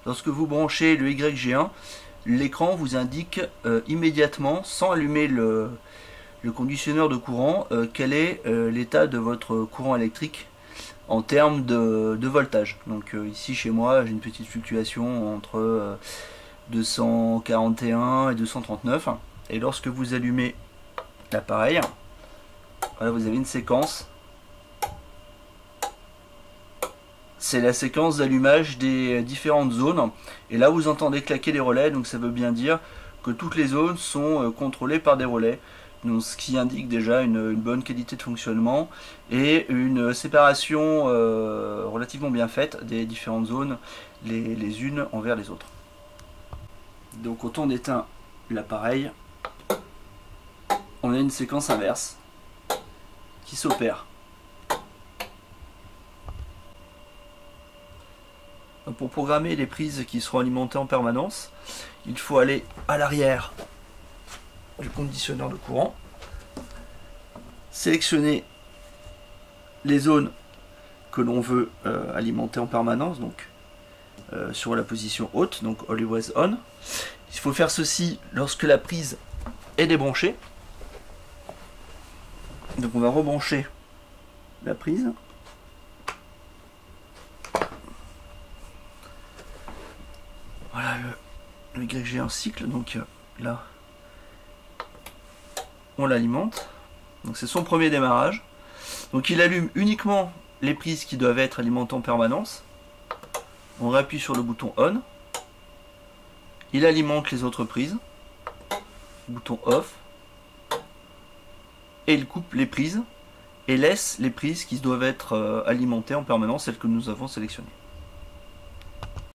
Lorsque vous branchez le YG1, l'écran vous indique immédiatement, sans allumer le conditionneur de courant, quel est l'état de votre courant électrique en termes de voltage. Donc ici chez moi, j'ai une petite fluctuation entre 241 et 239. Et lorsque vous allumez l'appareil, voilà, vous avez une séquence. C'est la séquence d'allumage des différentes zones. Et là, vous entendez claquer les relais, donc ça veut bien dire que toutes les zones sont contrôlées par des relais. Donc, ce qui indique déjà une bonne qualité de fonctionnement et une séparation relativement bien faite des différentes zones les unes envers les autres. Donc quand on éteint l'appareil, on a une séquence inverse qui s'opère. Pour programmer les prises qui seront alimentées en permanence, il faut aller à l'arrière du conditionneur de courant, sélectionner les zones que l'on veut alimenter en permanence, donc sur la position haute, donc Always On. Il faut faire ceci lorsque la prise est débranchée. Donc on va rebrancher la prise. Voilà le YG en cycle, donc là on l'alimente. Donc c'est son premier démarrage. Donc il allume uniquement les prises qui doivent être alimentées en permanence. On réappuie sur le bouton On. Il alimente les autres prises. Bouton Off. Et il coupe les prises et laisse les prises qui doivent être alimentées en permanence, celles que nous avons sélectionnées.